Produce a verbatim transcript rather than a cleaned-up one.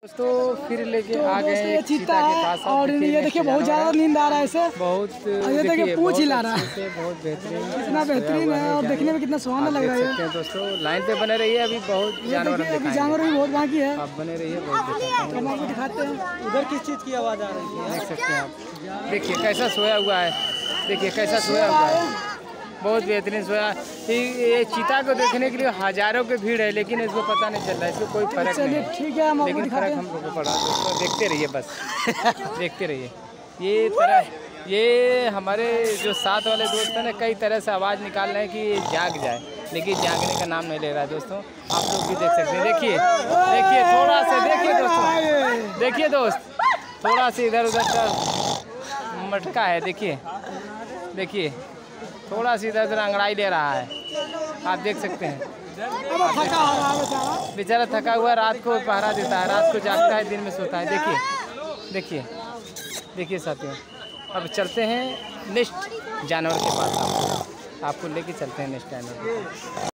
दोस्तों फिर लेके तो आ गए ये चीता है और ये देखिए बहुत ज़्यादा नींद आ रहा है इसे, बहुत ये देखिए पूछ हिला रहा है, बहुत बेहतरीन कितना बेहतरीन है और देखने में कितना सुहाना लग रहा है। दोस्तों लाइन पे बने रहिए, अभी बहुत जानवर अभी जानवर भी बहुत बाकी है, आप बने रहिए, बहुत हम आपको दिखाते हैं। उधर किस चीज़ की आवाज़ आ रही है देख सकते हैं आप, देखिए कैसा सोया हुआ है, देखिए कैसा सोया हुआ है, बहुत बेहतरीन सोया। ये चीता को देखने के लिए हजारों की भीड़ है, लेकिन इसको पता नहीं चल रहा है, इसको कोई फर्क नहीं है। ठीक है, लेकिन फर्क हम लोगों को पड़ा। दोस्तों देखते रहिए, बस देखते रहिए। ये तरह ये हमारे जो साथ वाले दोस्त हैं ना, कई तरह से आवाज़ निकाल रहे हैं कि ये जाग जाए, लेकिन जागने का नाम नहीं ले रहा है। दोस्तों आप लोग भी देख सकते हैं, देखिए देखिए थोड़ा सा, देखिए दोस्तों, देखिए दोस्त थोड़ा सा इधर उधर का मटका है, देखिए देखिए थोड़ा सा इधर उधर अंगड़ाई ले रहा है, आप देख सकते हैं। थका हो रहा है बेचारा, थका हुआ, रात को पहरा देता है, रात को जागता है, दिन में सोता है। देखिए देखिए देखिए साथियों, अब चलते हैं नेक्स्ट जानवर के पास, आपको लेके चलते हैं नेक्स्ट जानवर के पास।